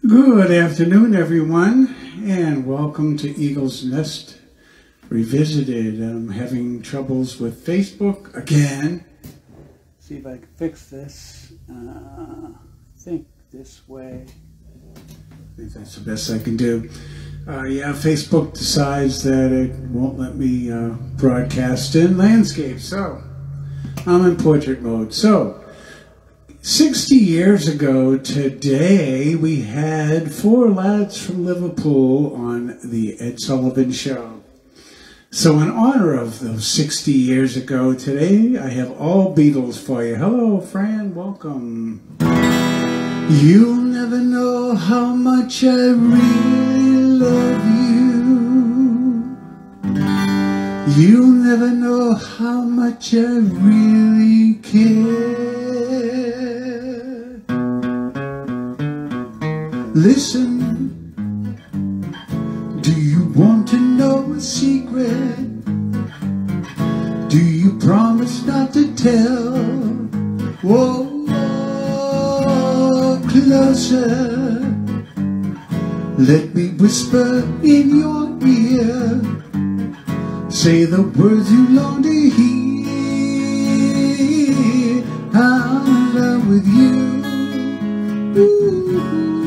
Good afternoon, everyone, and welcome to Eagle's Nest Revisited. I'm having troubles with Facebook again. See if I can fix this. I think this way. I think that's the best I can do. Yeah, Facebook decides that it won't let me broadcast in landscape, so I'm in portrait mode. So, 60 years ago today, we had 4 lads from Liverpool on the Ed Sullivan Show. So in honor of those 60 years ago today, I have all Beatles for you. Hello, Fran, welcome. You'll never know how much I really love you. You'll never know how much I really care. Listen, do you want to know a secret? Do you promise not to tell? Whoa, closer. Let me whisper in your ear. Say the words you long to hear. I'm in love with you. Ooh.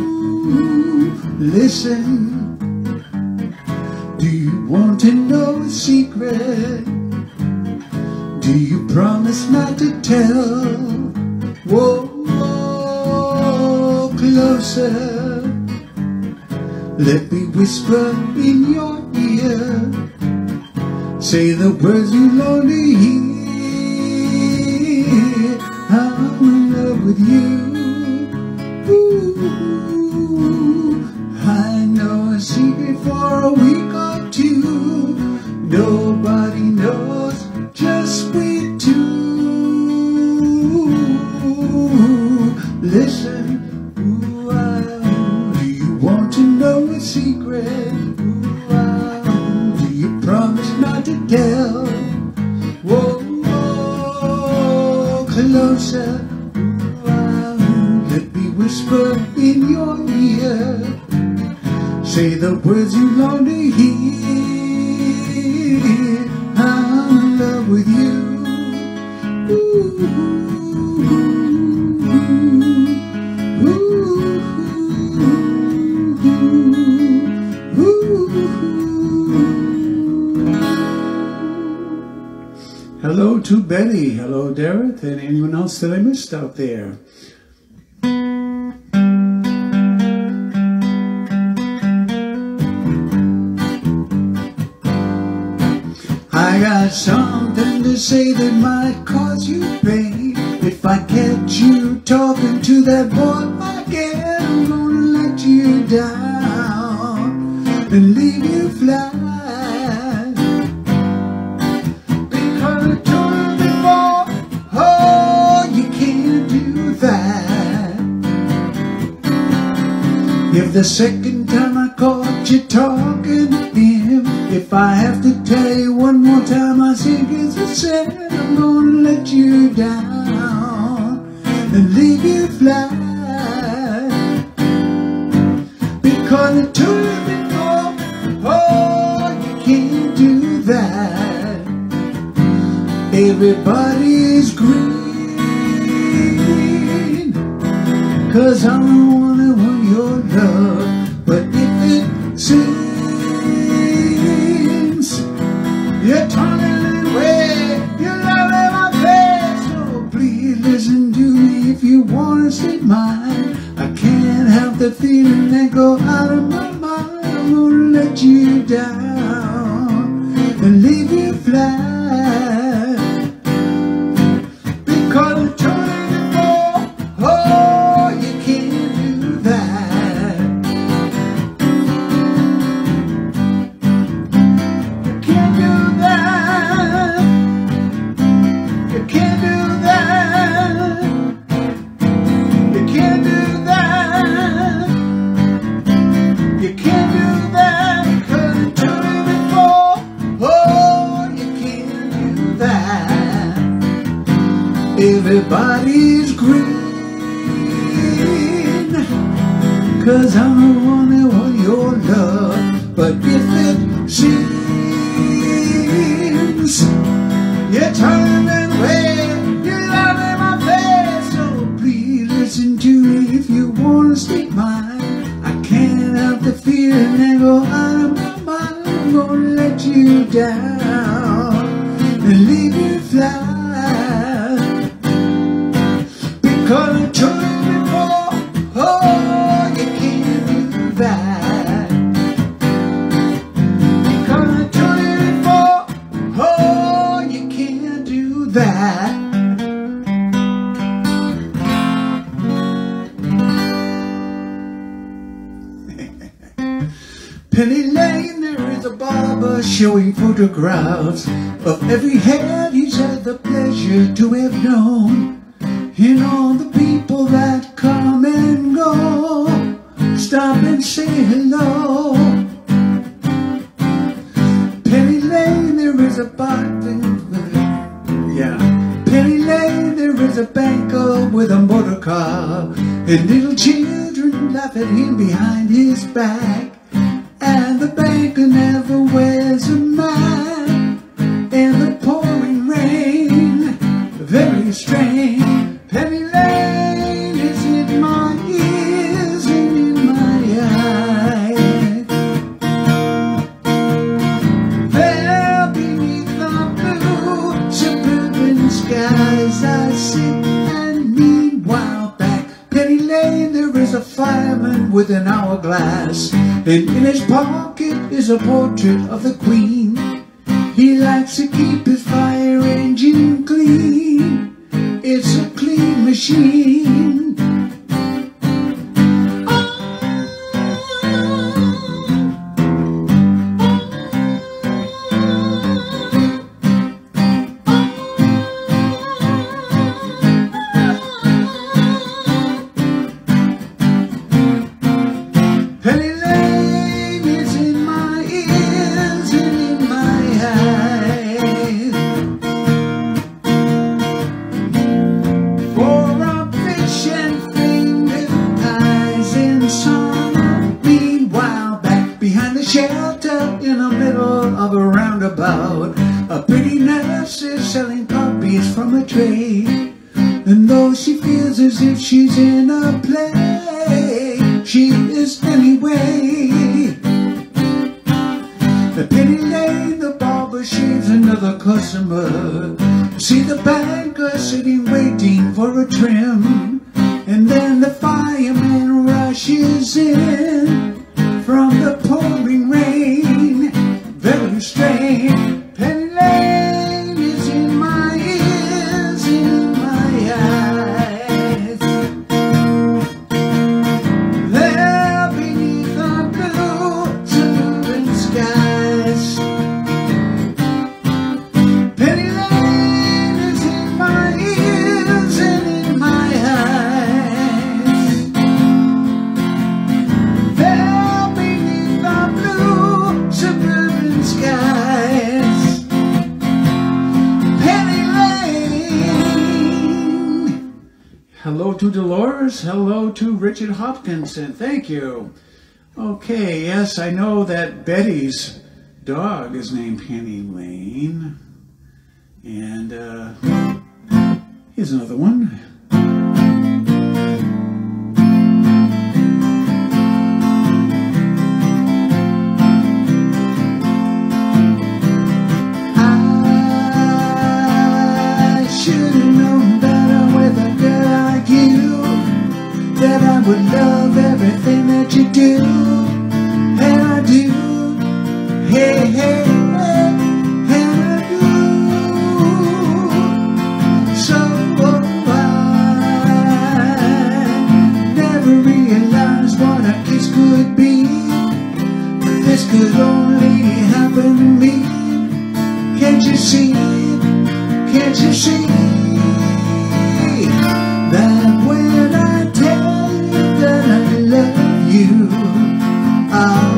Listen, do you want to know a secret? Do you promise not to tell? Whoa, closer. Let me whisper in your ear. Say the words you long to hear. I'm in love with you. I know a secret for a week or two. Nobody knows, just we two. Listen, do you want to know a secret? Do you promise not to tell? Whoa, closer. Let me whisper in your ear. Say the words you long to hear. I'm in love with you. Ooh, ooh, ooh. Hello to Betty. Hello, Derek, and anyone else that I missed out there. I got something to say that might cause you pain. If I catch you talking to that boy again, I'm gonna let you down and leave you flat. Because I told you before, oh, you can't do that. If the second time I caught you talking to him, if I have to tell you one more time, I think it's a sin. I'm gonna let you down and leave you flat. Because I told you before, oh, you can't do that. Everybody's green, 'cause I'm the one that want your love. But if it seems you're turning away, you're not in my face, so please listen to me if you want to stay mine. I can't help the feeling that go out of my mind. I'm gonna let you down and leave you flat. Because I told you before, oh, you can't do that. You can't do that. You can't do that. You can't do that. You can't do that. Because I told you before, oh, you can't 'cause I'm the one that want your love. But if it seems you're turning away, you're laughing in my face, so please listen to me if you want to speak mine. I can't help the feeling that go out of my mind. I'm gonna let you down and leave you fly, because I told you before, oh, you can't do that. Because I told you before, oh, you can't do that. Penny Lane, there is a barber showing photographs of every head he's had the pleasure to have known, and all the people that come and go. Stop and say hello. Penny Lane, there is a Penny Lane, there is a banker with a motor car, and little children laugh at him behind his back. And the banker never wears a mask in the pouring rain. Very strange. Penny Lane is in my ears and in my eyes. There beneath the blue suburban skies I sit, and meanwhile back Penny Lane there is a fireman with an hourglass, and in his pocket is a portrait of the Queen. He likes to keep his fire engine clean. It's a clean machine. Penny Lane is in my ears and in my eyes. For a fish and finger eyes in summer. Meanwhile, back behind the shelter in the middle of a roundabout, a pretty nurse is selling puppies from a tray. And though she feels as if she's in a play, she is anyway. At Penny Lane, the barber shaves another customer. See the banker sitting waiting for a trim, and then the fireman rushes in from the pouring rain. Very strange. Penny Lane is in my ears, in my eyes. There beneath the blue suburban skies, Penny Lane is in my ears and in my eyes. There beneath the blue suburban skies, Penny Lane. Hello to Dolores, hello to Richard Hopkinson, thank you. Okay, yes, I know that Betty's dog is named Penny Lane. And here's another one. I should have known better with a girl like you, that I would love everything that you do, and I do. Hey, hey, hey, and I do. So I never realized what a kiss could be, but this could only happen to me. Can't you see? Can't you see that when I tell you that I love you, oh,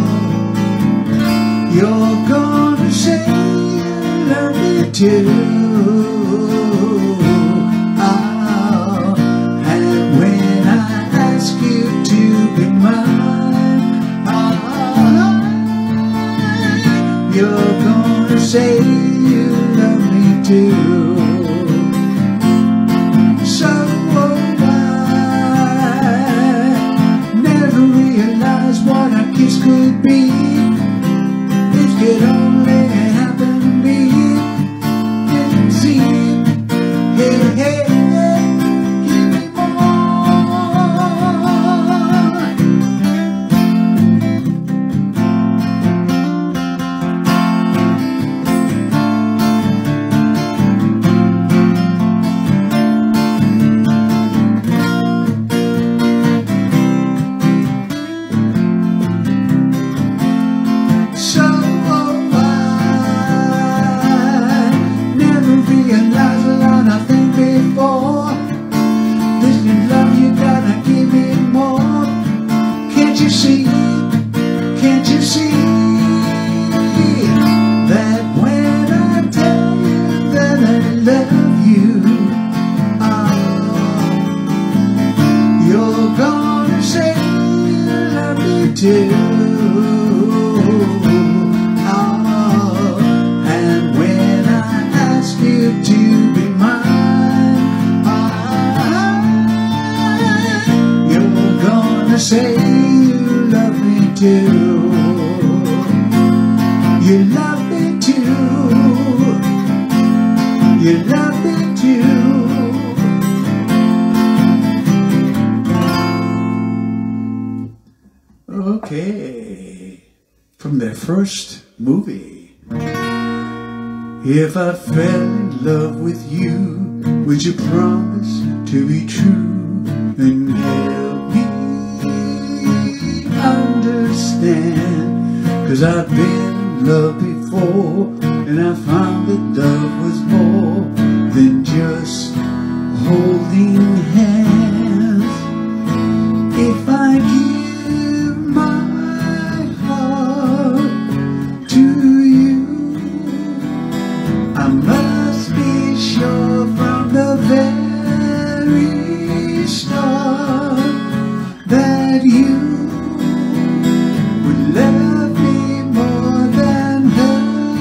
you're gonna say you love me too? Oh, and when I ask you to be You're gonna say you love me too. So I never realized what a kiss could be. It could only happen to me. Didn't see it. Hey, hey, hey, give me Can't you see that when I tell you that I love you, you're gonna say you love me too. And when I ask you to be mine, you're gonna say you love me too. You love me too. You love me too. Okay, from their first movie. If I fell in love with you, would you promise to be true and help me understand? 'Cause I've been in love before, and I found that love was more than just holding hands. If I give my heart to you, I must be sure from the very start that you would love me more than her.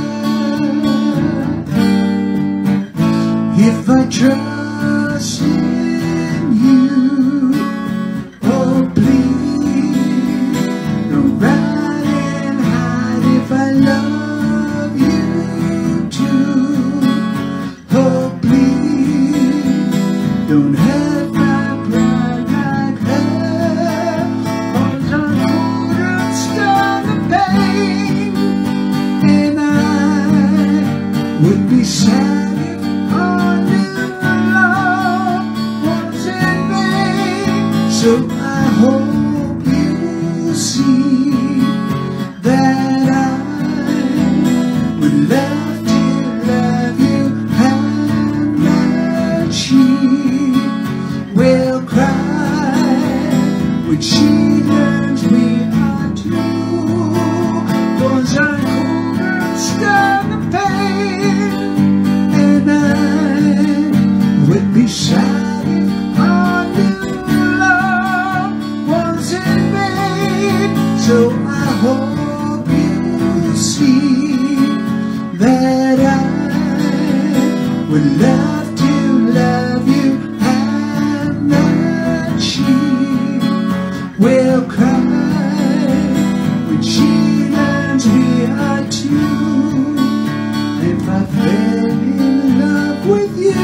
If I trust in you, oh please, don't run and hide. If I love you too, oh please, don't hurt my pride like her. 'Cause I couldn't stand the pain, and I would be sad if I knew love was in vain. So I hope you see that I would love to love you, and that she will cry when she learns we are two. 'Cause I couldn't stand the pain, and I would be sad if I knew love was in vain. So I hope you see that I would love to love you, and that she will cry when she learns we are two. If I fell in love with you,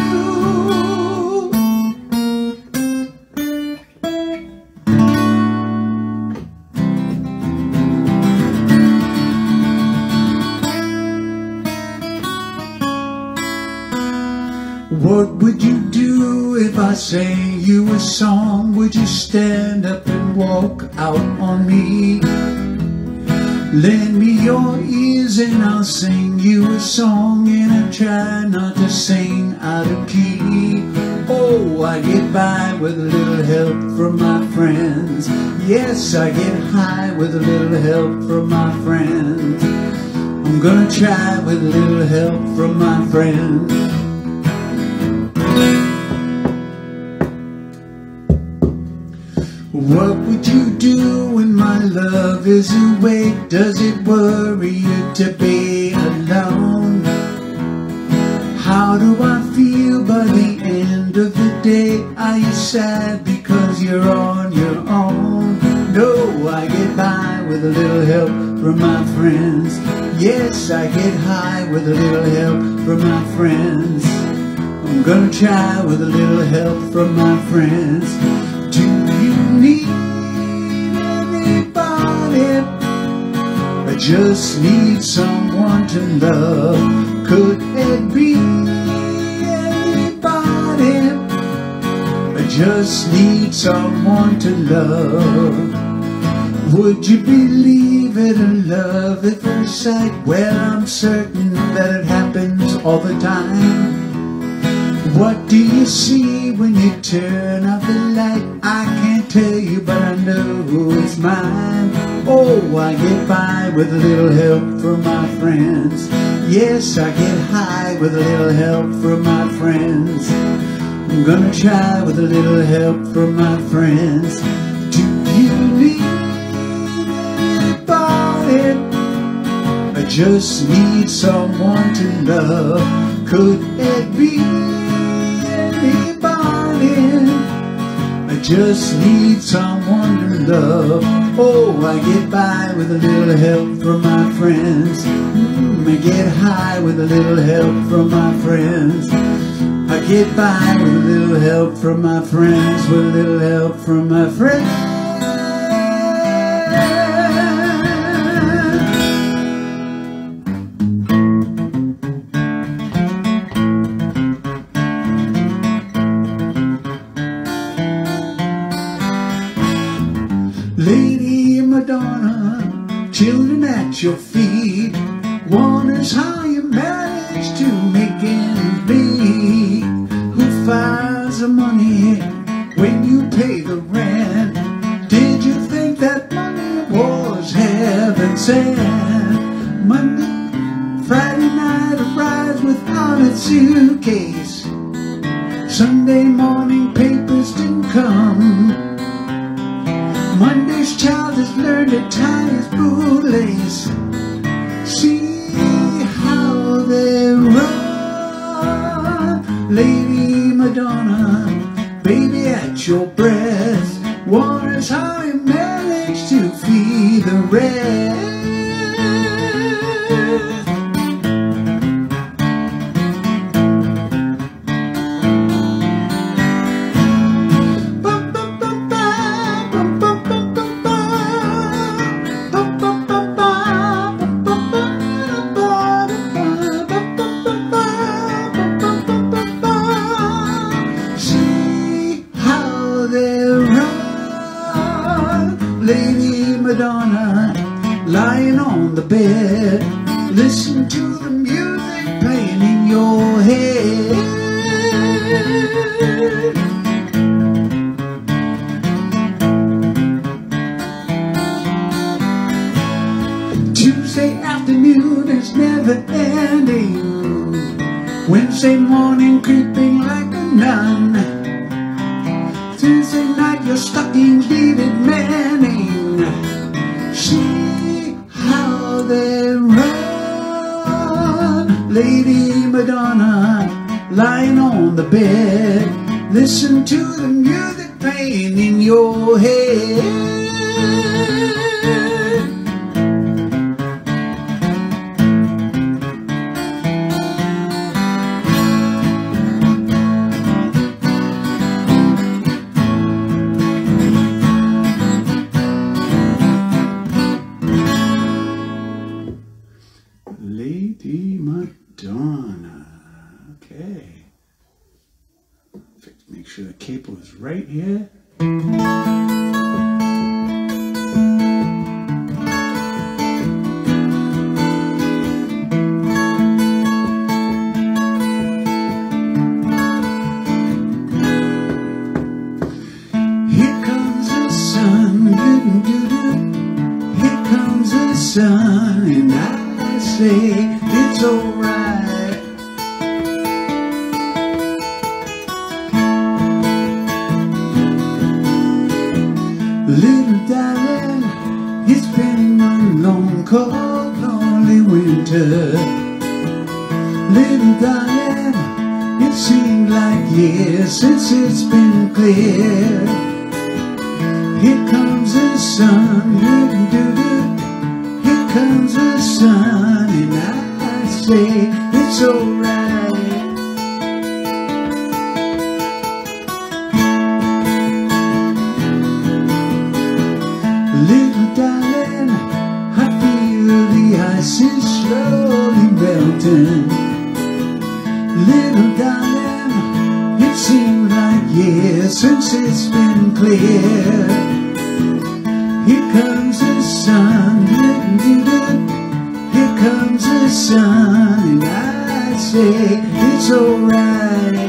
what would you do if I sang you a song? Would you stand up and walk out on me? Lend me your ears and I'll sing you a song, and I try not to sing out of key. Oh, I get by with a little help from my friends. Yes, I get high with a little help from my friends. I'm gonna try with a little help from my friends. What would you do when my love is awake? Does it worry you to be alone? How do I feel by the end of the day? Are you sad because you're on your own? No, I get by with a little help from my friends. Yes, I get high with a little help from my friends. I'm gonna try with a little help from my friends. Do you need anybody? I just need someone to love. Could it be anybody? I just need someone to love. Would you believe it, a love at first sight? Well, I'm certain that it happens all the time. What do you see when you turn off the light? I can't tell you, but I know it's mine. Oh, I get by with a little help from my friends. Yes, I get high with a little help from my friends. I'm gonna try with a little help from my friends. Do you need anybody? I just need someone to love. Could it be anybody? I just need someone to love. Oh, I get by with a little help from my friends. I get high with a little help from my friends. I get by with a little help from my friends, with a little help from my friends. Lady Madonna, children at your feet, wonders how you manage to make ends meet. Who finds the money when you pay the rent? Did you think that money was heaven sent? Monday, Friday night arrives without a suitcase. Sunday morning papers didn't come. Monday's child has learned to tie his bootlace. See how they run. Lady Madonna, baby at your breast, wonders how you manage to feed the rest. Lady Madonna, lying on the bed, listen to the music playing in your head. Tuesday afternoon is never ending. Wednesday morning creeping like a nun. Tuesday night your stockings needed mending. See how they run. Lady Madonna, lying on the bed, listen to the music playing in your head. Lady Madonna. Okay. Make sure the cable is right here. Here comes the sun. Here comes the sun, and I say it's alright. It's been a long, cold, lonely winter. Little darling, it seemed like years since it's been clear. Here comes the sun, here comes the sun, and I say it's alright. Little darling, I feel the ice is slowly melting. Little darling, it seems like years since it's been clear. Here comes the sun, here comes the sun, and I say it's alright.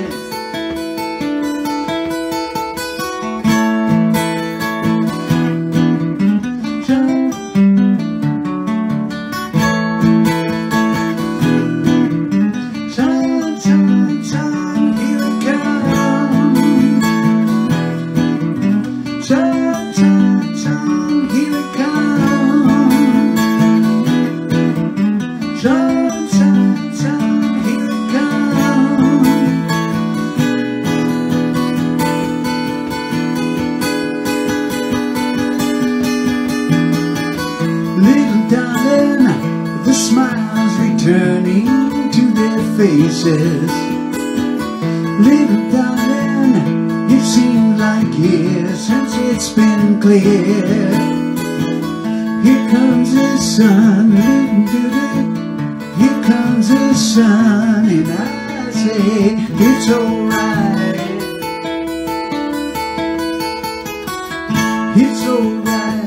Little darling, the smiles returning to their faces. Little darling, it seems like years since it's been clear. Here comes the sun, here comes the sun, and I say it's alright. It's alright.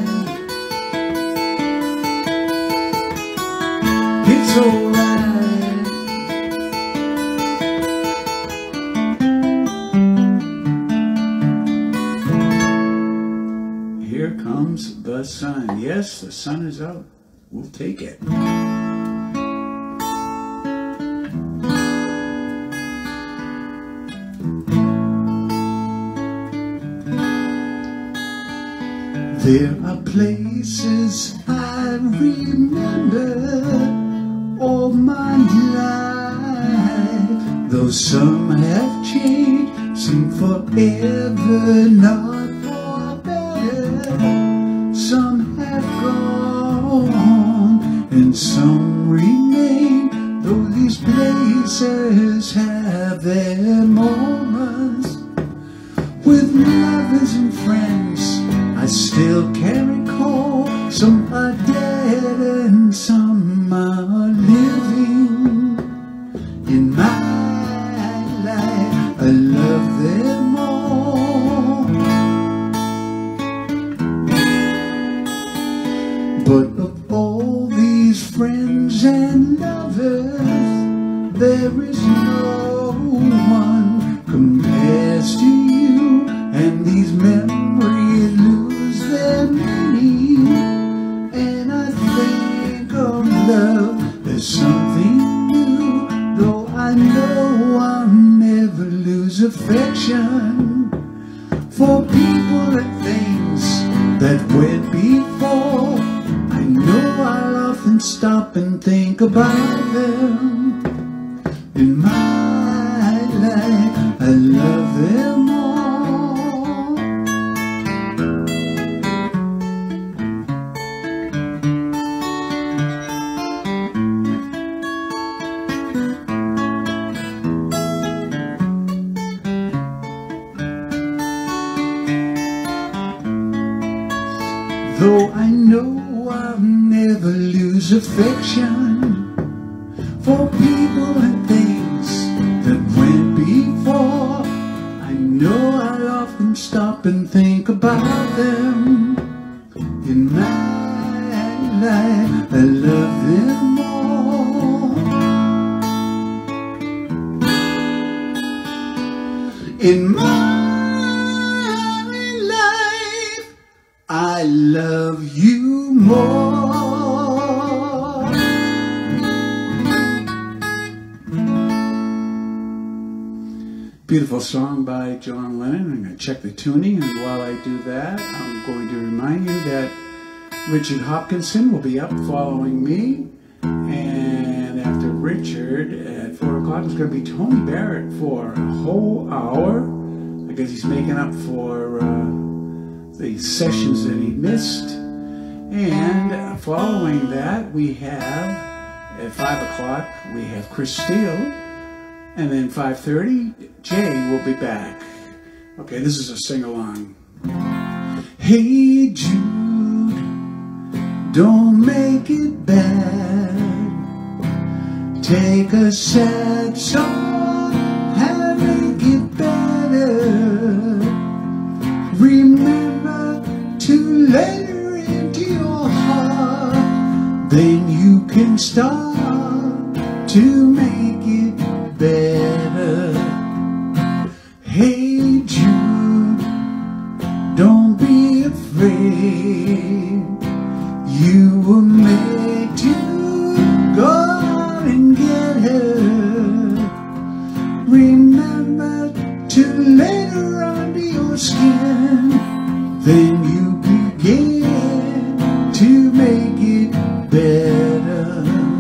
It's alright. Here comes the sun. Yes, the sun is out. We'll take it. There are places I remember all my life, though some have changed, seem forever, not for better. Some have gone and some remain, though these places have their moments. With lovers and friends I still can recall, some are dead and some are living. In my life I love them all, but of all these friends and lovers, there is no one compares to you, and these memories lose their meaning. And I think of love, there's something new, though I know I'll never lose affection for people and things that went before. I know I'll often stop and think about them. In my life I love them all. Though I know I'll never lose affection for people and things that went before, I know I'll often stop and think about them. In my life I love them all. In my I love you more. Beautiful song by John Lennon. I'm going to check the tuning, and while I do that, I'm going to remind you that Richard Hopkinson will be up following me. And after Richard at 4 o'clock, it's going to be Tony Barrett for a whole hour. I guess he's making up for the sessions that he missed. And following that, we have, at 5 o'clock, we have Chris Steele. And then 5:30, Jay will be back. Okay, this is a sing-along. Hey Jude, don't make it bad. Take a sad song and make it better. Remember to let her into your heart. Then you can start to make it better. Hey Jude, don't be afraid. You were made to go out and get her. Remember to let her under your skin. Then you begin to make it better.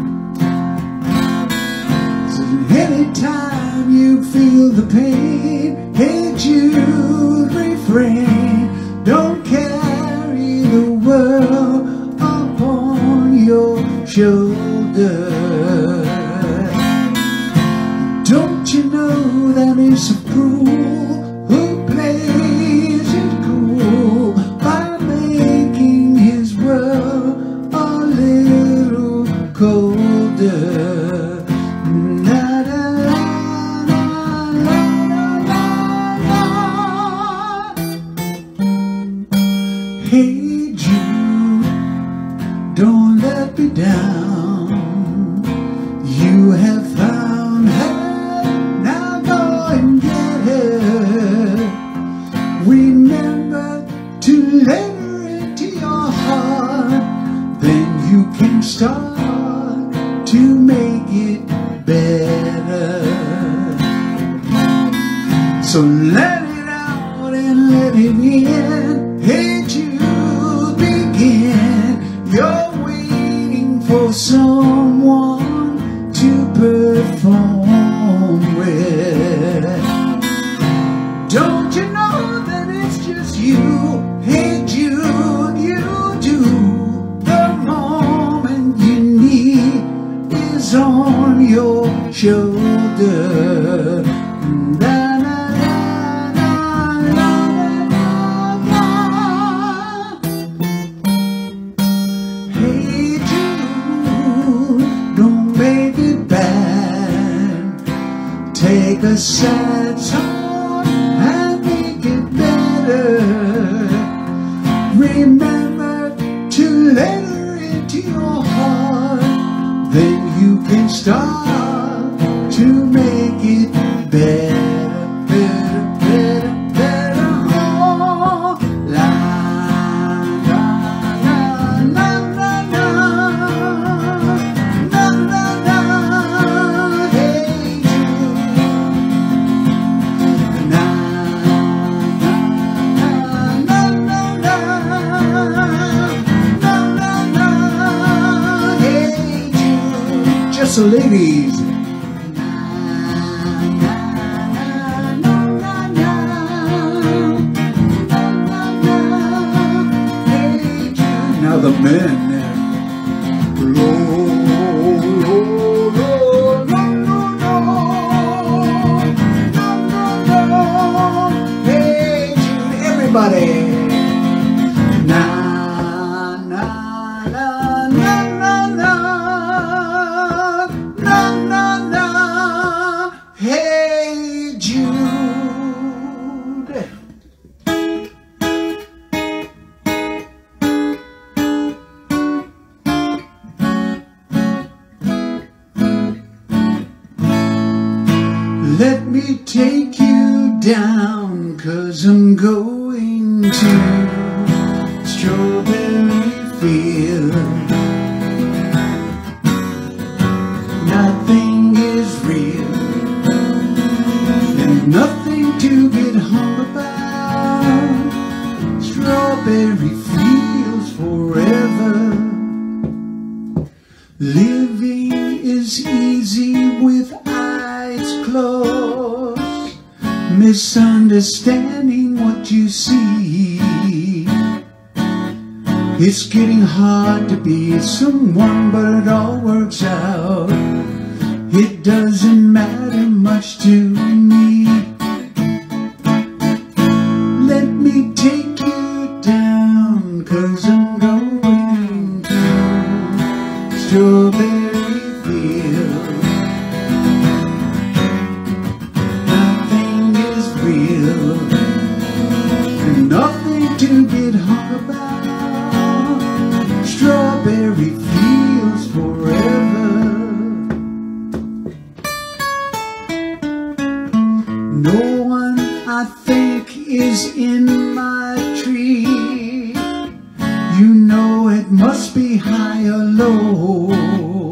So anytime you feel the pain, hey Jude, refrain. Don't carry the world upon your shoulder. Don't you know that it's a fool who plays it cool by making his world a little colder? Na, na, na, na, na, na, na. Hey Jude, don't let me down. You have found her, now go and get her. Remember to let her into your heart. Then you can start to make it better. So let it out and let it in. Hey Jude, begin. You're waiting for someone to perform with. Don't you know that it's just you? Hey Jude, you do. The moment you need is on your shoulder. Na, na, na, na, na, na, na. Hey Jude, don't make it bad. Take a sad song and make it better. Remember to let her into your heart. Then you can start to make it better, better, better, better. Oh, la, la, la, la, la, la, la, la, la. Hey Jude, na, na, na, na, na, na, na, na. Hey Jude, just the ladies. Now the men. Hey Jude, everybody. Na na na na na na na na na. Hey Jude. Let me take you down, 'cause I'm going to Strawberry Field. Nothing is real and nothing to get hung about. Strawberry fields forever. Living is easy with eyes closed, misunderstanding what you see. It's getting hard to be someone, but it all works out. It doesn't matter much to me. Let me take you down, 'cause I'm going to Strawberry Field. Nothing is real, and nothing to get hung about. Strawberry fields forever. No one, I think, is in my tree. You know it must be high or low.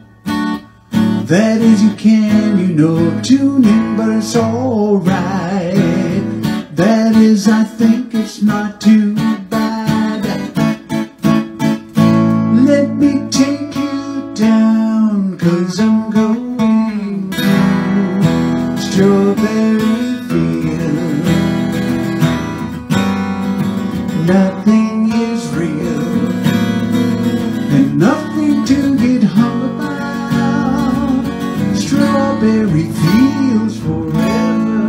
That is, you can, you know, tune in, but it's alright. That is, I think it's not too bad. Let me take you down, 'cause I'm going to Strawberry Field. Nothing is real, and nothing to get hung about. Strawberry fields forever.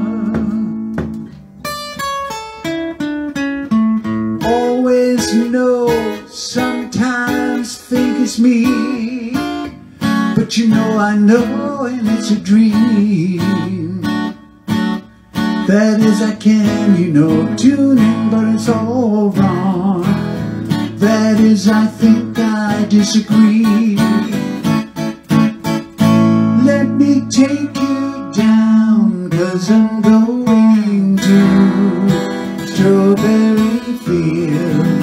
Always know, sometimes think it's me, but you know I know, and it's a dream. That is, I can, you know, tune in, but it's all wrong. That is, I think I disagree. Let me take you down, 'cause I'm going to Strawberry Field.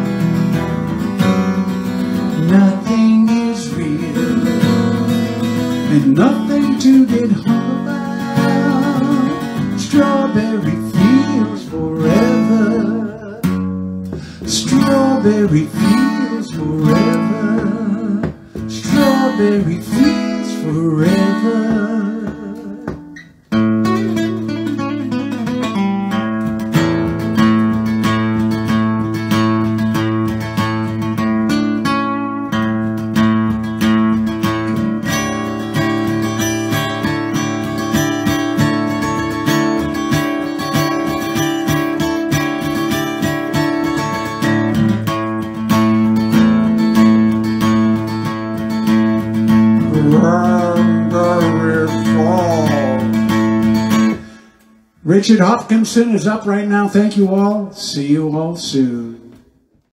Nothing is real, and nothing to get hung about. Strawberry fields forever. Strawberry fields forever. Strawberry fields forever. Richard Hopkinson is up right now. Thank you all. See you all soon.